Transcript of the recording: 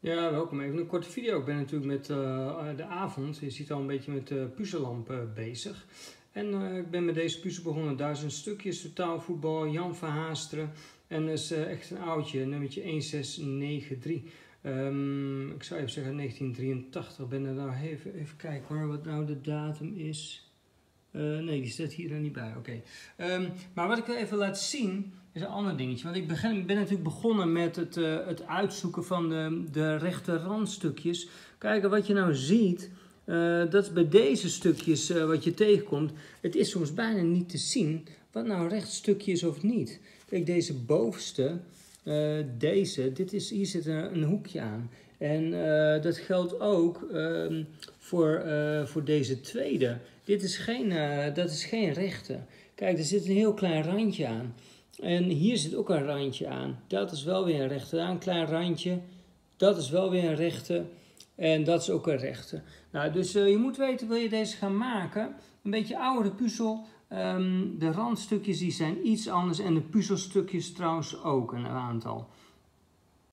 Ja, welkom. Even een korte video. Ik ben natuurlijk met de avond, je ziet al een beetje met de puzzellamp bezig. En ik ben met deze puzzel begonnen. 1000 stukjes, totaalvoetbal, Jan Verhaasteren. En dat is echt een oudje, nummertje 1693. Ik zou even zeggen 1983. Ik ben er nou even kijken hoor, wat nou de datum is. Nee, die staat hier er niet bij. Oké. Maar wat ik wil even laten zien is een ander dingetje. Want ik ben natuurlijk begonnen met het uitzoeken van de rechte randstukjes. Kijk, wat je nou ziet, dat is bij deze stukjes wat je tegenkomt. Het is soms bijna niet te zien wat nou een recht stukje is of niet. Kijk, deze bovenste, hier zit een hoekje aan. En dat geldt ook voor deze tweede. Dat is geen rechte. Kijk, er zit een heel klein randje aan. En hier zit ook een randje aan. Dat is wel weer een rechte. Een klein randje. Dat is wel weer een rechte. En dat is ook een rechte. Nou, dus je moet weten, wil je deze gaan maken? Een beetje oudere puzzel. De randstukjes die zijn iets anders. En de puzzelstukjes trouwens ook een aantal.